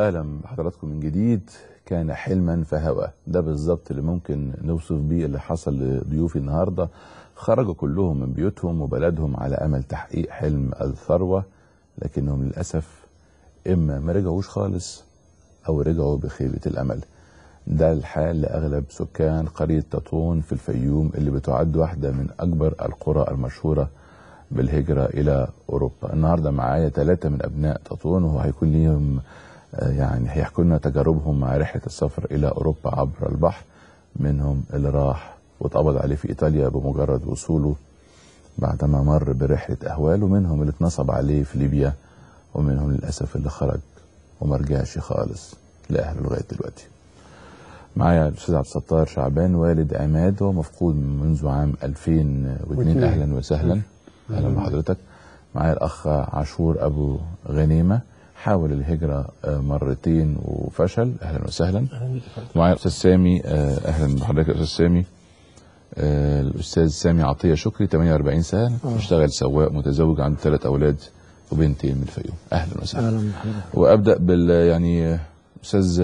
وسهلا بحضراتكم من جديد. كان حلما فهوى، ده بالظبط اللي ممكن نوصف بيه اللي حصل لضيوفي النهارده. خرجوا كلهم من بيوتهم وبلدهم على امل تحقيق حلم الثروه، لكنهم للاسف اما ما رجعوش خالص او رجعوا بخيبه الامل. ده الحال لاغلب سكان قريه تطون في الفيوم، اللي بتعد واحده من اكبر القرى المشهوره بالهجره الى اوروبا. النهارده معايا 3 من ابناء تطون، وهو هيكون ليهم يعني هيحكوا لنا تجاربهم مع رحله السفر الى اوروبا عبر البحر. منهم اللي راح واتقبض عليه في ايطاليا بمجرد وصوله بعدما مر برحله اهوال، ومنهم اللي اتنصب عليه في ليبيا، ومنهم للاسف اللي خرج وما رجعش خالص لاهله لغايه دلوقتي. معايا الاستاذ عبد الستار شعبان والد عماد، هو مفقود منذ عام 2002. اهلا وسهلا. اهلا بحضرتك. معايا الاخ عاشور ابو غنيمه، حاول الهجره مرتين وفشل. اهلا وسهلا. معايا الاستاذ سامي، اهلا بحضرتك يا استاذ سامي. الاستاذ سامي عطيه شكري، 48 سنه، بيشتغل سواق، متزوج، عنده 3 اولاد وبنتين من الفيوم. اهلا وسهلا. اهلا بحضرتك. وابدا بال يعني استاذ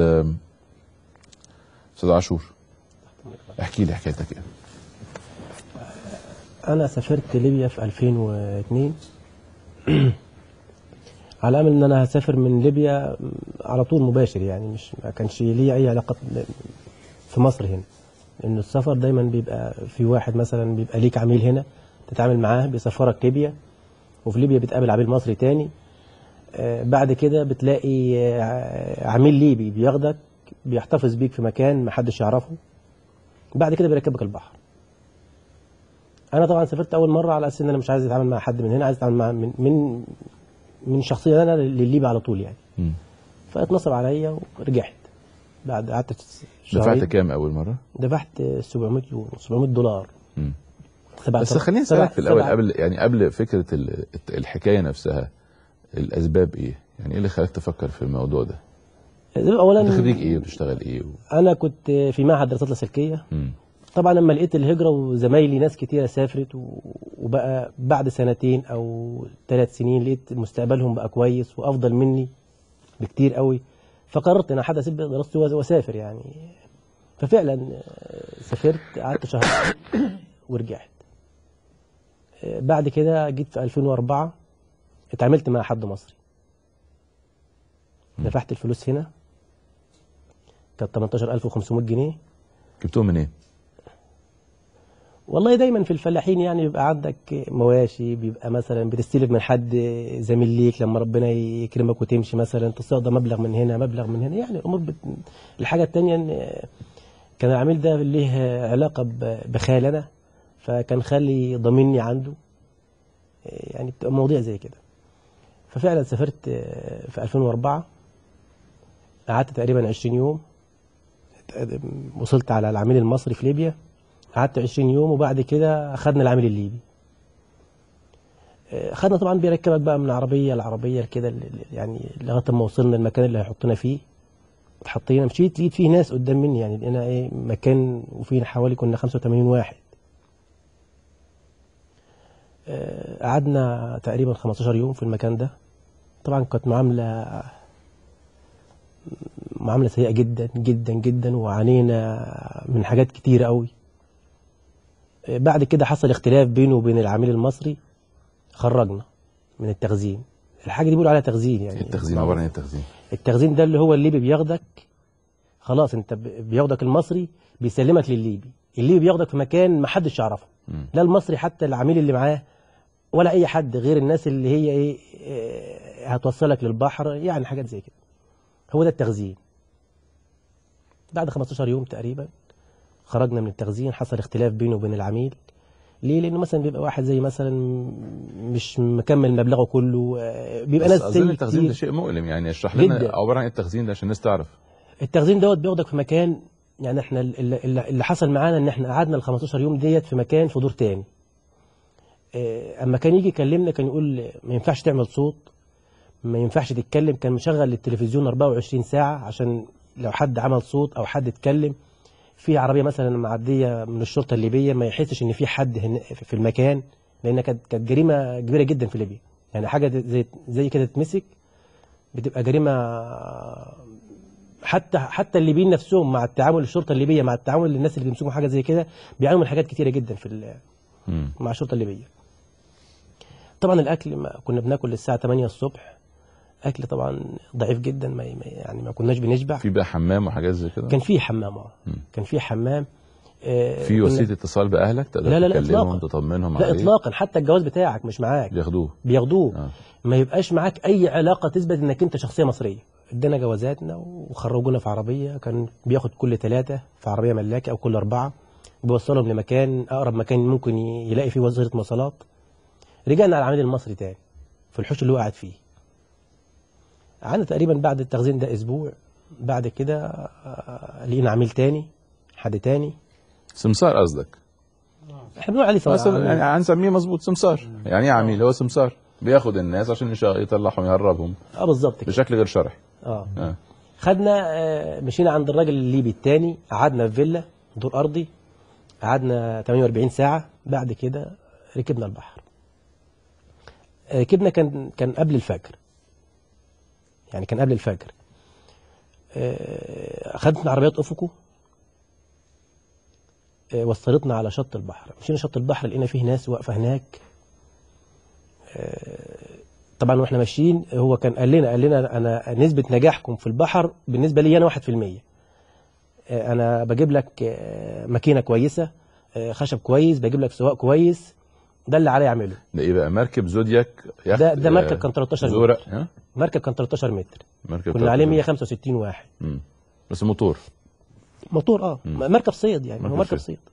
عاشور، احكي لي حكايتك ايه. انا سافرت ليبيا في 2002 على امل ان انا هسافر من ليبيا على طول مباشر، يعني ما كانش لي اي علاقه في مصر هنا، لان السفر دايما بيبقى في واحد مثلا بيبقى ليك عميل هنا تتعامل معاه بيسفرك ليبيا، وفي ليبيا بتقابل عميل مصري تاني. بعد كده بتلاقي عميل ليبي بياخدك بيحتفظ بيك في مكان محدش يعرفه، بعد كده بيركبك البحر. انا طبعا سافرت اول مره على اساس ان انا مش عايز اتعامل مع حد من هنا، عايز اتعامل مع من شخصيه انا للليبي على طول يعني. فاتنصب عليا ورجعت. بعد قعدت شهرين. دفعت كام اول مره؟ دفعت 700 يورو، 700 دولار. بس خليني اسالك في الاول، قبل فكره الحكايه نفسها، الاسباب ايه؟ يعني ايه اللي خلاك تفكر في الموضوع ده؟ اولا انت خريج ايه وبتشتغل ايه انا كنت في معهد دراسات لاسلكيه. طبعا لما لقيت الهجره وزمايلي ناس كتيره سافرت وبقى بعد 2 أو 3 سنين لقيت مستقبلهم بقى كويس وافضل مني بكتير قوي، فقررت ان حد اسيب دراستي واسافر يعني. ففعلا سافرت، قعدت شهر ورجعت. بعد كده جيت في 2004 اتعاملت مع حد مصري، دفعت الفلوس هنا، كانت 18500 جنيه. جبتهم منين؟ والله دايما في الفلاحين يعني بيبقى عندك مواشي، بيبقى مثلا بتستلف من حد زميل ليك، لما ربنا يكرمك وتمشي مثلا تصدى مبلغ من هنا مبلغ من هنا، يعني الامور الحاجه الثانيه ان كان العميل ده ليه علاقه بخال انا، فكان خالي ضامني عنده، يعني بتبقى مواضيع زي كده. ففعلا سافرت في 2004، قعدت تقريبا 20 يوم، وصلت على العميل المصري في ليبيا، قعدت 20 يوم، وبعد كده اخذنا العميل الليبي. اخذنا طبعا بيركبك بقى من عربيه لعربيه كده، يعني لغايه ما وصلنا المكان اللي هيحطنا فيه. اتحطينا، مشيت لقيت فيه ناس قدام مني، يعني لقينا مكان وفيه حوالي كنا 85 واحد. قعدنا تقريبا 15 يوم في المكان ده. طبعا كانت معامله سيئه جدا جدا جدا، وعانينا من حاجات كتيره قوي. بعد كده حصل اختلاف بينه وبين العميل المصري، خرجنا من التخزين. الحاجه دي بيقولوا عليها تخزين. يعني التخزين عباره عن التخزين؟ التخزين ده اللي هو الليبي بياخدك، خلاص انت بياخدك المصري بيسلمك للليبي، الليبي بياخدك في مكان ما حدش يعرفه، لا المصري حتى العميل اللي معاه ولا اي حد غير الناس اللي هي هتوصلك للبحر، يعني حاجات زي كده. هو ده التخزين. بعد 15 يوم تقريبا خرجنا من التخزين. حصل اختلاف بينه وبين العميل. ليه؟ لانه مثلا بيبقى واحد زي مثلا مش مكمل مبلغه كله، بيبقى ناس اظن التخزين ده شيء مؤلم، يعني اشرح لنا عباره عن التخزين ده عشان الناس تعرف. التخزين دوت بياخدك في مكان، يعني احنا اللي حصل معانا ان احنا قعدنا ال 15 يوم ديت في مكان في دور تاني. اما كان يجي يكلمنا كان يقول ما ينفعش تعمل صوت، ما ينفعش تتكلم. كان مشغل التلفزيون 24 ساعه عشان لو حد عمل صوت او حد اتكلم، في عربيه مثلا معديه من الشرطه الليبيه ما يحسش ان في حد في المكان، لان كانت جريمه كبيره جدا في ليبيا. يعني حاجه زي كده تتمسك بتبقى جريمه حتى الليبيين نفسهم مع التعامل، الشرطه الليبيه مع التعامل للناس اللي بيمسكوا حاجه زي كده بيعانوا من حاجات كتيره جدا مع الشرطه الليبيه. طبعا الاكل ما كنا بناكل الساعه 8 الصبح، اكل طبعا ضعيف جدا، يعني ما كناش بنشبع. في بقى حمام وحاجات زي كده؟ كان في حمام، كان في حمام. في وسيله اتصال باهلك تقدر لا تكلمهم تطمنهم لا عليه؟ اطلاقا، حتى الجواز بتاعك مش معاك، بياخدوه. ما يبقاش معاك اي علاقه تثبت انك انت شخصيه مصريه. ادينا جوازاتنا وخرجونا في عربيه، كان بياخد كل 3 في عربيه ملاكي او كل 4، بيوصلهم لمكان اقرب مكان ممكن يلاقي فيه وزاره مواصلات. رجعنا على العميد المصري تاني في الحوش اللي هو قاعد فيه. قعدنا تقريبا بعد التخزين ده اسبوع. بعد كده لقينا عميل تاني، حد تاني. سمسار قصدك؟ احنا بنقول عليه يعني هنسميه مظبوط سمسار. يعني ايه عميل؟ هو سمسار بياخد الناس عشان يطلعهم يهربهم بالظبط كده بشكل غير شرعي. خدنا مشينا عند الراجل الليبي التاني، قعدنا في فيلا دور ارضي، قعدنا 48 ساعه. بعد كده ركبنا البحر. ركبنا كان قبل الفجر، يعني كان قبل الفجر. اخذتنا عربيات افقو، وصلتنا على شط البحر. مشينا شط البحر لقينا فيه ناس واقفه هناك. طبعا واحنا ماشيين هو كان قال لنا انا نسبه نجاحكم في البحر بالنسبه لي انا 1%. انا بجيب لك ماكينه كويسه، خشب كويس، بجيب لك سواق كويس. ده اللي عليه اعمله. ده ايه بقى؟ مركب زودياك؟ ده مركب كان 13 متر. مركب كان 13 متر. كنا عليه 165 واحد. بس موتور مركب صيد، يعني هو مركب صيد.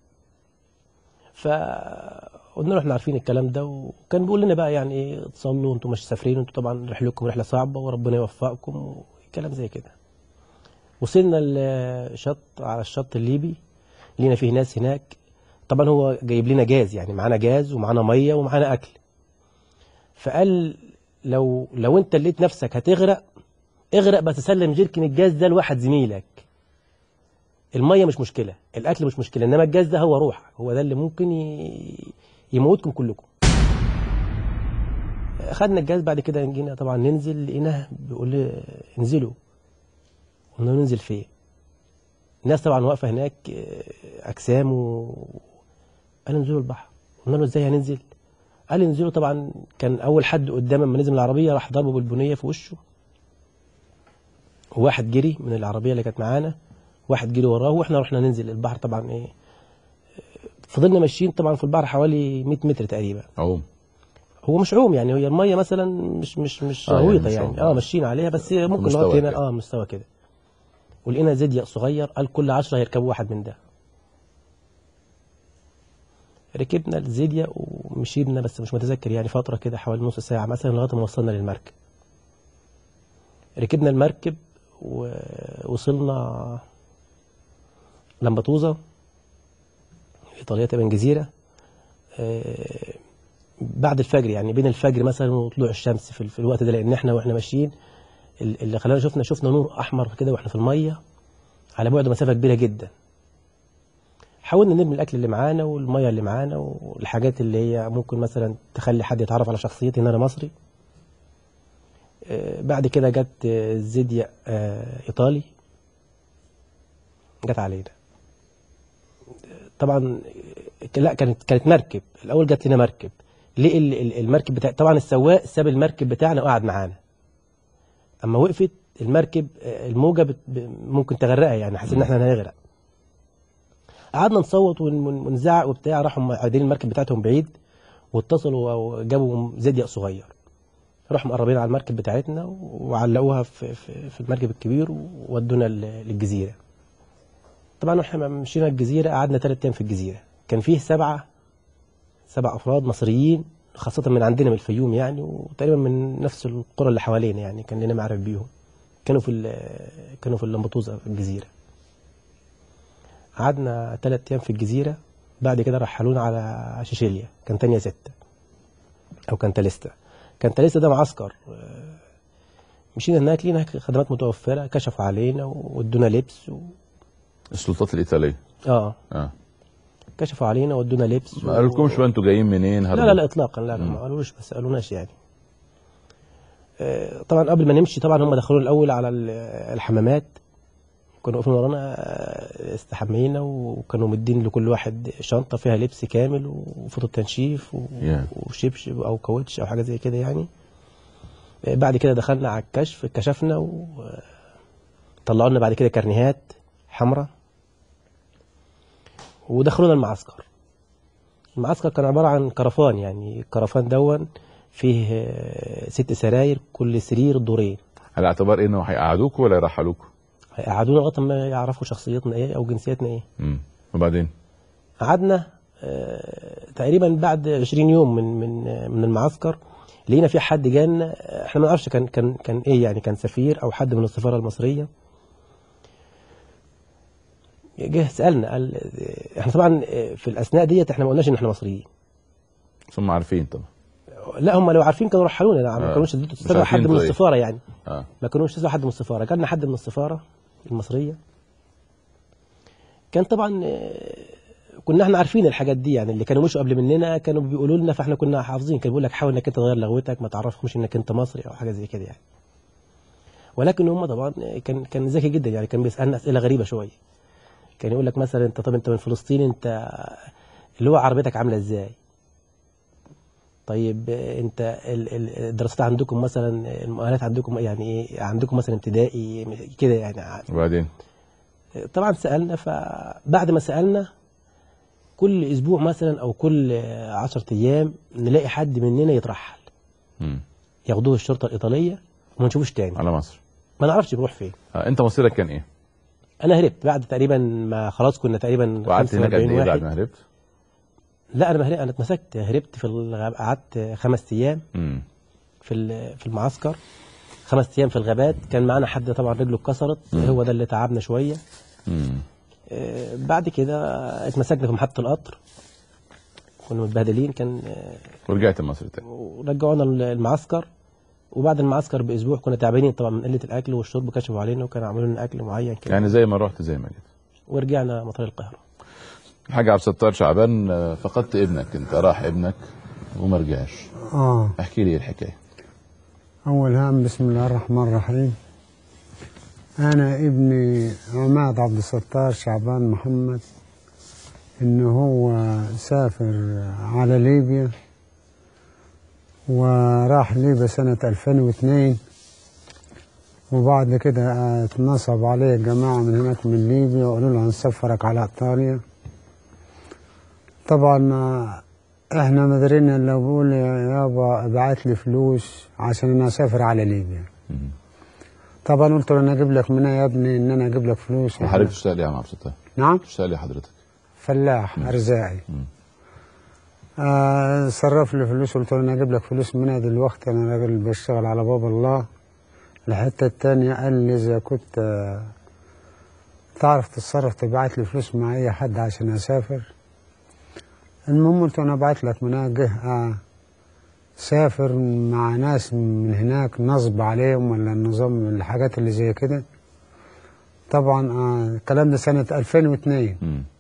فقلنا له احنا عارفين الكلام ده، وكان بيقول لنا بقى يعني ايه، تصلوا انتوا مش سافرين، انتوا طبعا رحلتكم رحله صعبه وربنا يوفقكم وكلام زي كده. وصلنا على الشط الليبي، لينا فيه ناس هناك. طبعا هو جايب لنا جاز، يعني معانا جاز ومعانا ميه ومعانا اكل. فقال لو انت لقيت نفسك هتغرق، اغرق بس سلم جيركن الجاز ده لواحد زميلك. الميه مش مشكله، الاكل مش مشكله، انما الجاز ده هو روحك، هو ده اللي ممكن يموتكم كلكم. اخذنا الجاز. بعد كده جينا طبعا ننزل، لقيناه بيقول لي انزلوا. قلنا له ننزل فين؟ الناس طبعا واقفه هناك اجسام قال انزلوا البحر. قلنا له ازاي هننزل؟ قال انزلوا. طبعا كان اول حد قدام ما نزل من العربيه راح ضربه بالبنيه في وشه، وواحد جري من العربيه اللي كانت معانا، واحد جري وراه، واحنا رحنا ننزل البحر. طبعا ايه، فضلنا ماشيين طبعا في البحر حوالي 100 متر تقريبا. هو مش عوم، يعني هي الميه مثلا مش غويطه يعني ماشيين عليها، بس ممكن نقعد هنا مستوى كده. ولقينا زديق صغير، قال كل 10 هيركبوا واحد من ده. ركبنا الزديق ومشينا، بس مش متذكر يعني، فتره كده حوالي نص ساعه مثلا لغايه ما وصلنا للمركب. ركبنا المركب ووصلنا لمبتوزة إيطاليا تقريبا جزيرة. بعد الفجر، يعني بين الفجر مثلا وطلوع الشمس في الوقت ده، لأن احنا واحنا ماشيين اللي خلانا شفنا نور أحمر كده واحنا في المية على بعد مسافة كبيرة جدا. حاولنا نرمي الأكل اللي معانا والمية اللي معانا والحاجات اللي هي ممكن مثلا تخلي حد يتعرف على شخصيتي إن أنا مصري. بعد كده جت زديق إيطالي جت علينا. طبعا لا، كانت مركب. الأول جت لنا مركب. ليه المركب طبعا السواق ساب المركب بتاعنا وقعد معانا. أما وقفت المركب الموجة ممكن تغرقها، يعني حسينا إن احنا هنغرق. قعدنا نصوت ونزعق وبتاع. راحوا عايدين المركب بتاعتهم بعيد واتصلوا وجابوا زديق صغير. راحوا مقربين على المركب بتاعتنا وعلقوها في المركب الكبير وودونا للجزيرة. طبعا احنا مشينا الجزيرة، قعدنا 3 أيام في الجزيرة. كان فيه 7 أفراد مصريين، خاصة من عندنا من الفيوم يعني، وتقريبا من نفس القرى اللي حوالينا يعني، كان لنا معرف بيهم. كانوا في اللمبتوزة في الجزيرة. قعدنا 3 أيام في الجزيرة. بعد كده رحلونا على شيشيليا، كان تانية 6 أو كان تاليستا. كان تاليستا ده معسكر. مشينا هناك، لينا خدمات متوفرة، كشفوا علينا وادونا لبس السلطات الإيطالية كشفوا علينا وادونا لبس. ما قالولكمش بقى انتوا جايين منين؟ لا اطلاقا، لا ما قالولوش، بس قالوناش يعني. طبعا قبل ما نمشي طبعا هم دخلونا الاول على الحمامات. كانوا واقفين ورانا، استحمينا وكانوا مدين لكل واحد شنطه فيها لبس كامل وفوطه تنشيف وشبشب او كاوتش او حاجه زي كده يعني. بعد كده دخلنا على الكشف، كشفنا وطلعوا لنا بعد كده كارنيهات حمراء ودخلونا المعسكر. المعسكر كان عباره عن كرفان، يعني الكرفان دون فيه 6 سراير، كل سرير دورين. على اعتبار ايه، انه هيقعدوكوا ولا يرحلوكوا؟ هيقعدونا لغايه ما يعرفوا شخصيتنا ايه او جنسيتنا ايه. وبعدين قعدنا تقريبا بعد 20 يوم من المعسكر لقينا في حد جانا، احنا ما نعرفش كان ايه يعني، كان سفير او حد من السفاره المصريه. جه سالنا، قال احنا طبعا في الاثناء ديت احنا ما قلناش ان احنا مصريين. ثم عارفين طبعا. لا هم لو عارفين كانوا رحلونا، ما كانوش استدعوا حد من السفاره يعني. ما كانوش استدعوا حد من السفاره، جالنا حد من السفاره المصريه. كان طبعا كنا احنا عارفين الحاجات دي يعني، اللي كانوا مشوا قبل مننا كانوا بيقولوا لنا، فاحنا كنا حافظين. كان بيقول لك حاول انك انت تغير لغوتك، ما تعرفهمش انك انت مصري او حاجه زي كده يعني. ولكن هم طبعا كان ذكي جدا يعني، كان بيسالنا اسئله غريبه شويه. كان يقول لك مثلا انت، طب انت من فلسطين، انت اللي هو عربيتك عامله ازاي؟ طيب انت الدراسات عندكم مثلا، المؤهلات عندكم يعني ايه؟ عندكم مثلا ابتدائي كده يعني. وبعدين طبعا سالنا، فبعد ما سالنا كل اسبوع مثلا او كل 10 ايام نلاقي حد مننا يترحل. ياخدوه الشرطه الايطاليه وما نشوفوش تاني على مصر، ما نعرفش بيروح فين. انت مصيرك كان ايه؟ انا هربت بعد تقريبا ما خلاص كنا تقريبا. وقعدت هناك قد ايه بعد ما هربت؟ لا انا اتمسكت، هربت قعدت 5 ايام في المعسكر، 5 ايام في الغابات. كان معانا حد طبعا رجله اتكسرت، هو ده اللي تعبنا شويه. بعد كده اتمسكنا في محطه القطر، كنا متبهدلين. ورجعت مصر تاني ورجعونا المعسكر. وبعد المعسكر باسبوع كنا تعبانين طبعا من قله الاكل والشرب، كشفوا علينا وكانوا عملوا لنا اكل معين كده يعني، زي ما رحت زي ما جيت. ورجعنا مطار القاهره. الحاج عبد الستار شعبان، فقدت ابنك، انت راح ابنك وما رجعش. احكي لي الحكايه. اول هام بسم الله الرحمن الرحيم. انا ابني عماد عبد الستار شعبان محمد، انه هو سافر على ليبيا، وراح ليبيا سنة 2002. وبعد كده اتنصب عليه جماعة من هناك من ليبيا وقالوا له هنسفرك على إيطاليا. طبعا احنا مدرينا لو بقول يابا ابعت لي فلوس عشان انا اسافر على ليبيا. طبعا قلت له انا اجيب لك منها يا ابني ان انا اجيب لك فلوس. حضرتك بتشتغل ايه يا عم عبد الستار؟ نعم بتشتغل ايه حضرتك؟ فلاح ارزاقي. صرف لي فلوس، قلت له انا اجيب لك فلوس منها دلوقتي، انا راجل بشتغل على باب الله. الحته الثانيه قال لي اذا كنت تعرف تتصرف تبعت لي فلوس مع اي حد عشان اسافر. المهم قلت له انا ابعت لك منها. جه سافر مع ناس من هناك نصب عليهم ولا النظام الحاجات اللي زي كده. طبعا الكلام ده سنه 2002.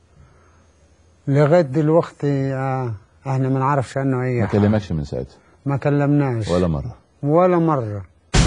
لغايه دلوقتي احنا ما نعرفش عنه اي حاجه. ما كلمكش من ساعتها؟ ما كلمناش ولا مره؟ ولا مره.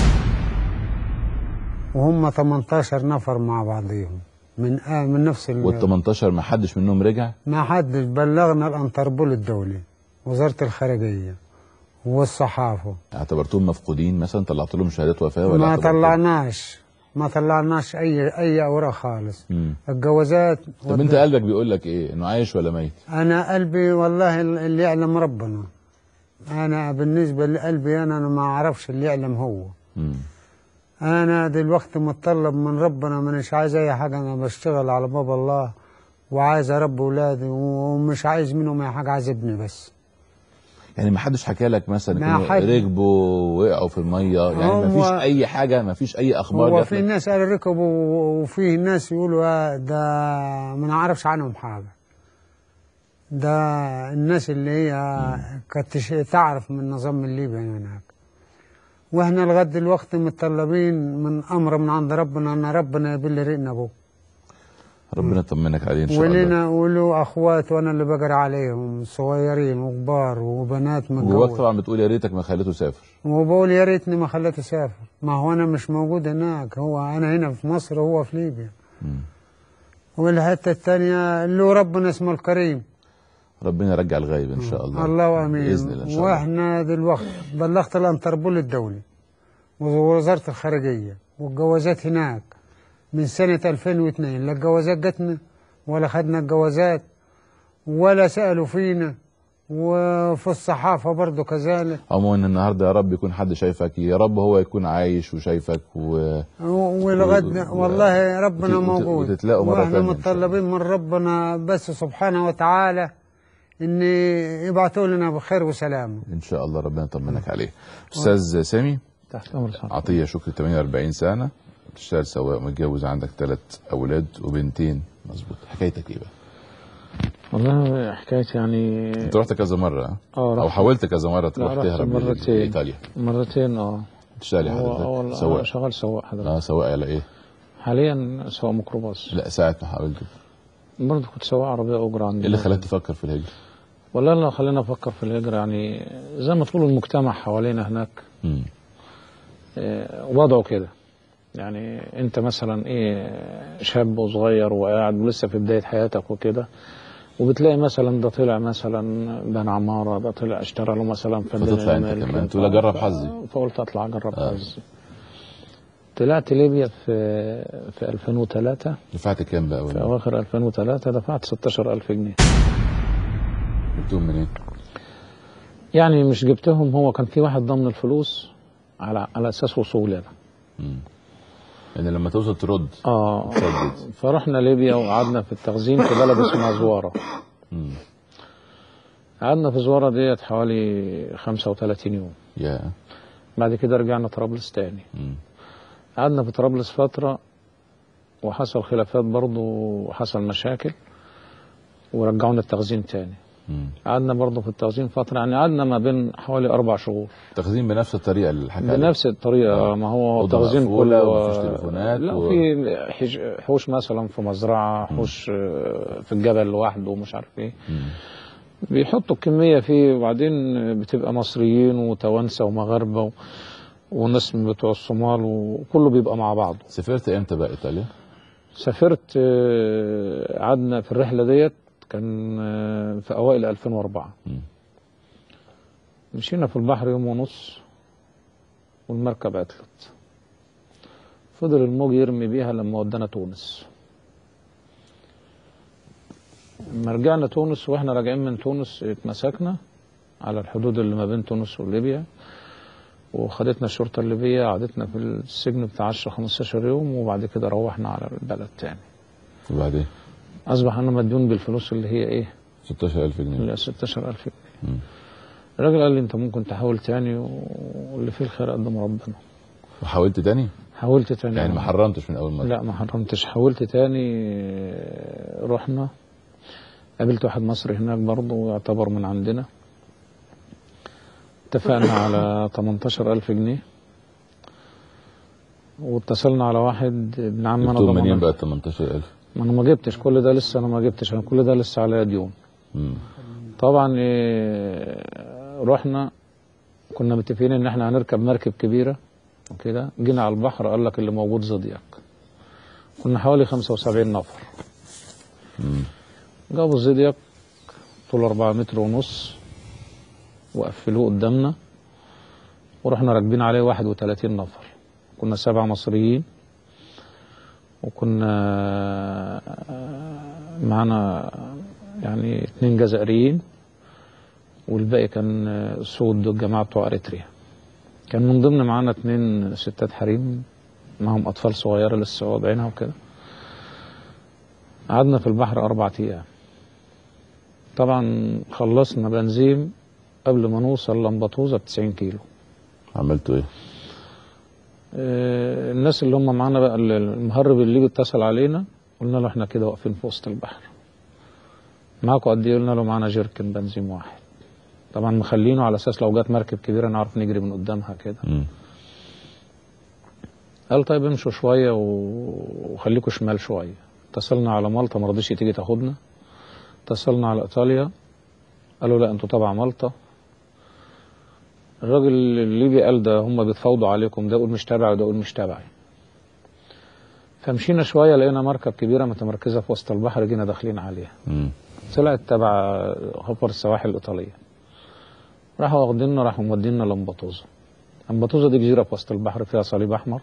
وهم 18 نفر مع بعضهم من نفس وال 18 ما حدش منهم رجع؟ ما حدش. بلغنا الانتربول الدولي، وزاره الخارجيه، والصحافه. اعتبرتوهم مفقودين مثلا؟ طلعت لهم شهادات وفاه ولا؟ ما طلعناش اي اوراق خالص. الجوازات. طب انت قلبك بيقول لك ايه، انه عايش ولا ميت؟ انا قلبي والله اللي يعلم ربنا. انا بالنسبه لقلبي انا ما اعرفش، اللي يعلم هو. انا دلوقتي متطلب من ربنا، مانيش عايز اي حاجه. انا بشتغل على باب الله وعايز اربي اولادي، ومش عايز منهم اي حاجه، عايز ابني بس. يعني ما حدش حكى لك مثلا ركبوا وقعوا في الميه؟ يعني ما فيش اي حاجه، ما فيش اي اخبار؟ هو في ناس قالوا ركبوا، وفي ناس يقولوا ده ما نعرفش عنهم حاجه. ده الناس اللي هي كانت تعرف من النظام الليبي هناك. واحنا لغايه دلوقتي متطلبين من امر من عند ربنا، ان ربنا يبل ريقنا ابوه. ربنا يطمنك عليه ان شاء الله. ولنا وله اخوات وانا اللي بجري عليهم، صغيرين وكبار وبنات متجوزة. جواك طبعا بتقول يا ريتك ما خليته سافر. وبقول يا ريتني ما خليته سافر. ما هو انا مش موجود هناك، هو انا هنا في مصر وهو في ليبيا. والحتة الثانية اللي هو ربنا اسمه الكريم. ربنا يرجع الغايب ان شاء الله. الله امين. باذن الله ان شاء الله. واحنا دلوقتي بلغت الانتربول الدولي ووزارة الخارجية والجوازات هناك من سنة 2002، لا الجوازات جاتنا ولا خدنا الجوازات ولا سألوا فينا، وفي الصحافة برضو كذلك. عموما النهارده يا رب يكون حد شايفك، يا رب هو يكون عايش وشايفك ولغد والله ربنا موجود، وتتلاقوا مرة واحنا تانية متطلبين من ربنا بس سبحانه وتعالى ان يبعثوا لنا بخير وسلامه ان شاء الله. ربنا يطمنك عليه. استاذ سامي تحت امر صح. عطيه شكري، 48 سنه، بتشتغل سواق، متجوز، عندك 3 اولاد وبنتين، مظبوط. حكايتك ايه بقى؟ والله حكايتي يعني انت رحت كذا مره او رحت. حاولت كذا مره تروح رحت تهرب مرتين. لايطاليا؟ مرتين بتشتغل يا حضرتك؟ سواق. شغال سواق حضرتك. سواق على ايه؟ حاليا سواق ميكروباص. لا ساعة ما حاولت برضه كنت سواق عربية أجرة عندي. ايه اللي خلاك تفكر في الهجرة؟ والله اللي خلاني أفكر في الهجرة يعني زي ما تقول المجتمع حوالينا هناك وضعه كده. يعني أنت مثلا شاب وصغير وقاعد ولسه في بداية حياتك وكده، وبتلاقي مثلا ده طلع مثلا بنى عمارة، ده طلع اشترى له مثلا فتطلع انت كمان تقول اجرب حظي. فقلت اطلع اجرب حظي. طلعت ليبيا في 2003. دفعت كام بقى؟ في اواخر 2003 دفعت 16,000 جنيه. جبتهم منين؟ يعني مش جبتهم، هو كان في واحد ضمن الفلوس على اساس وصولي انا. يعني لما توصل ترد. تسدد. فرحنا ليبيا وقعدنا في التخزين في بلد اسمها زوارة. قعدنا في زوارة ديت حوالي 35 يوم. بعد كده رجعنا طرابلس تاني. قعدنا في طرابلس فترة وحصل خلافات برضو وحصل مشاكل ورجعونا التخزين تاني. قعدنا برضو في التخزين فترة، يعني قعدنا ما بين حوالي 4 شهور. تخزين بنفس الطريقة اللي حكى بنفس الطريقة. ما هو التخزين كله ومفيش تليفونات لا في حوش مثلا في مزرعة، حوش في الجبل لوحده ومش عارف ايه. بيحطوا الكمية فيه، وبعدين بتبقى مصريين وتوانسة ومغاربة وناس من بتوع الصومال وكله بيبقى مع بعضه. سافرت امتى بقى ايطاليا؟ سافرت قعدنا في الرحلة ديت كان في اوائل 2004. مشينا في البحر يوم ونص والمركب عطلت. فضل الموج يرمي بيها لما ودانا تونس. لما رجعنا تونس واحنا راجعين من تونس اتمسكنا على الحدود اللي ما بين تونس وليبيا، وخدتنا الشرطة الليبية، قعدتنا في السجن بتاع 10-15 يوم، وبعد كده روحنا على البلد تاني. وبعدين؟ أصبح أنا مديون بالفلوس اللي هي 16,000 جنيه. اللي 16,000 جنيه. الراجل قال لي أنت ممكن تحاول تاني واللي فيه الخير قدم ربنا. وحاولت تاني؟ حاولت تاني. يعني ما حرمتش من أول مرة؟ لا ما حرمتش، حاولت تاني. رحنا قابلت واحد مصري هناك برضه يعتبر من عندنا، اتفقنا على 18,000 جنيه، واتصلنا على واحد ابن عم انا ضمنه. منين بقى 18,000؟ ما انا ما جبتش كل ده لسه، انا ما جبتش، انا كل ده لسه عليا ديون. طبعا رحنا كنا متفقين ان احنا هنركب مركب كبيره وكده. جينا على البحر قال لك اللي موجود زودياك. كنا حوالي 75 نفر. جابوا الزودياك طول 4 متر ونص وقفلوه قدامنا، ورحنا راكبين عليه 31 نفر. كنا 7 مصريين وكنا معنا يعني 2 جزائريين، والباقي كان سود الجماعة بتوع اريتريا. كان من ضمن معانا 2 ستات حريم معهم اطفال صغيرة لسه واضعينها وكده. قعدنا في البحر 4 أيام. طبعا خلصنا بنزين قبل ما نوصل لمبطوزة ب90 كيلو. عملتوا ايه؟ الناس اللي هم معانا بقى المهرب اللي اتصل علينا، قلنا له احنا كده واقفين في وسط البحر، معاكم قد ايه؟ قلنا له معانا جيركن بنزين واحد. طبعا مخلينه على اساس لو جت مركب كبيره نعرف نجري من قدامها كده. قال طيب امشوا شويه وخليكوا شمال شويه. اتصلنا على مالطا ما رضيش تيجي تاخدنا. اتصلنا على ايطاليا قالوا لا انتوا تبع مالطا. الراجل الليبي قال ده هم بيتفاوضوا عليكم، ده يقول مش تبعي وده يقول مش تبعي. فمشينا شويه لقينا مركب كبيره متمركزه في وسط البحر، جينا داخلين عليها. طلعت تبع خبر السواحل الايطاليه. راحوا واخديننا، راحوا مودينا لامباتوزا. امباتوزا دي جزيره في وسط البحر فيها صليب احمر.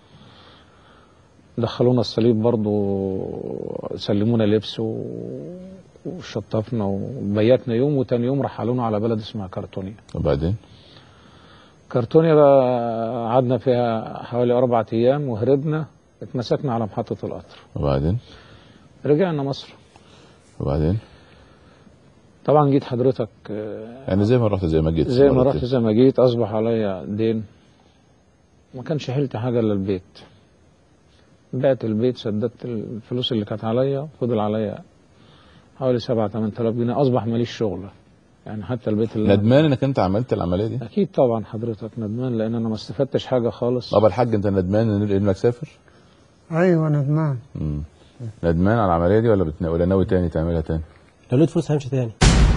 دخلونا الصليب برضو، سلمونا لبس وشطفنا وبيتنا يوم، وتاني يوم رحلونا على بلد اسمها كارتونيا. وبعدين؟ كارتونيا بقى قعدنا فيها حوالي 4 أيام وهربنا، اتمسكنا على محطة القطر. وبعدين؟ رجعنا مصر. وبعدين؟ طبعا جيت حضرتك يعني زي ما رحت زي ما جيت. زي ما رحت زي ما جيت. أصبح عليا دين، ما كانش حيلت حاجة إلا البيت. بعت البيت، سددت الفلوس اللي كانت عليا، فضل عليا حوالي 7-8 آلاف جنيه. أصبح ماليش شغل يعني، حتى البيت اللي ندمان انك انت عملت العمليه دي؟ اكيد طبعا حضرتك ندمان، لان انا ما استفدتش حاجه خالص. طب الحاج انت ندمان انك سافر؟ ايوه ندمان. ندمان على العمليه دي ولا ناوي تاني تعملها تاني؟ لو لقيت فلوس همشي تاني.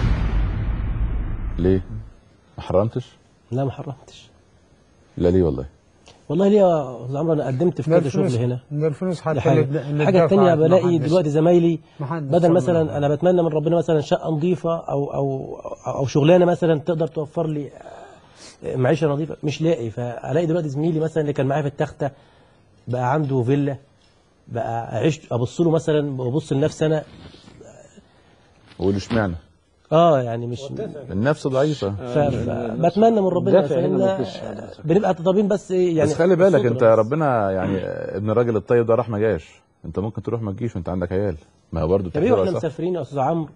ليه؟ ما حرمتش؟ لا ما حرمتش. لا ليه والله؟ والله ليه يا استاذ عمرو، انا قدمت في كذا شغل هنا. ده الفلوس حتى الحاجه الثانيه بلاقي دلوقتي زمايلي بدل مثلا، انا بتمنى من ربنا مثلا شقه نظيفه او شغلانه مثلا تقدر توفر لي معيشه نظيفه، مش لاقي. فالاقي دلوقتي زميلي مثلا اللي كان معايا في التخته بقى عنده فيلا، بقى عشت ابص له مثلا وابص لنفسي انا. قول اشمعنى؟ يعني مش النفس ضعيفه. فبتمنى من ربنا مثلا بنبقى طالبين بس يعني. بس خلي بالك انت ربنا يعني ابن الراجل الطيب ده راح ما جاش، انت ممكن تروح ما تجيش وانت عندك عيال، ما هو برضه تحضير. احنا مسافرين يا استاذ عمرو،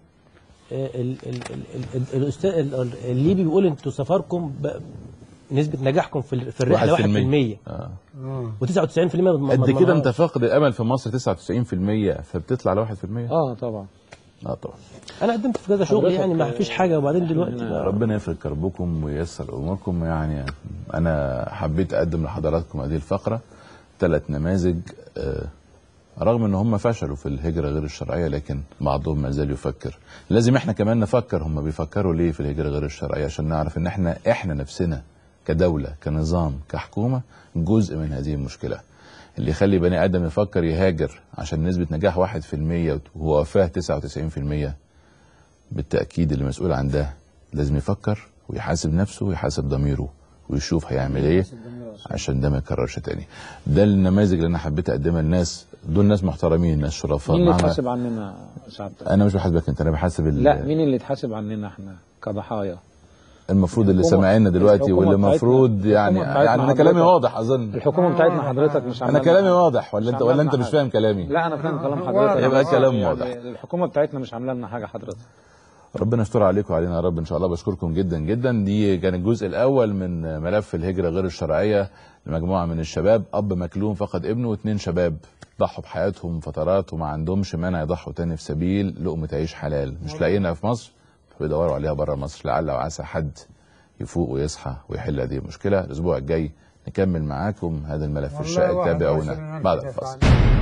الاستاذ الليبي بيقول انتوا سفركم نسبه نجاحكم في الرحله 1%. و99% قد كده انت فاقد الامل في مصر 99%، فبتطلع ل 1%. طبعا. طبعا. انا قدمت في كذا شغل يعني ما فيش حاجه، وبعدين دلوقتي ربنا يفرج كربكم وييسر اموركم. يعني انا حبيت اقدم لحضراتكم هذه الفقره 3 نماذج، رغم ان هم فشلوا في الهجره غير الشرعيه لكن بعضهم ما زال يفكر. لازم احنا كمان نفكر هم بيفكروا ليه في الهجره غير الشرعيه، عشان نعرف ان احنا نفسنا كدوله كنظام كحكومه جزء من هذه المشكله. اللي يخلي بني ادم يفكر يهاجر عشان نسبه نجاح 1% ووفاه 99%، بالتاكيد اللي مسؤول عن ده لازم يفكر ويحاسب نفسه ويحاسب ضميره ويشوف هيعمل ايه عشان ده ما يكررش تاني. ده النماذج اللي انا حبيت اقدمها للناس. دول ناس محترمين، ناس شرفاء. مين اللي يتحاسب عننا سعادتك؟ انا مش بحاسبك انت، انا بحاسب لا، مين اللي يتحاسب عننا احنا كضحايا؟ المفروض اللي سامعيننا دلوقتي واللي المفروض يعني انا كلامي واضح اظن. الحكومه بتاعتنا حضرتك مش انا كلامي واضح ولا انت مش فاهم كلامي؟ لا انا فاهم كلام حضرتك. يبقى كلام واضح. الحكومه بتاعتنا مش عامله لنا حاجه حضرتك. ربنا يستر عليكم وعلينا يا رب ان شاء الله. بشكركم جدا جدا. دي كان الجزء الاول من ملف الهجره غير الشرعيه لمجموعه من الشباب. اب مكلوم فقد ابنه، و2 شباب ضحوا بحياتهم فترات وما عندهمش مانع يضحوا تاني في سبيل لقمه عيش حلال، مش لاقيينها في مصر فبيدوروا عليها بره مصر. لعل وعسى حد يفوق ويصحى ويحل هذه المشكله. الاسبوع الجاي نكمل معاكم هذا الملف الشائك. تابعونا بعد الفاصل.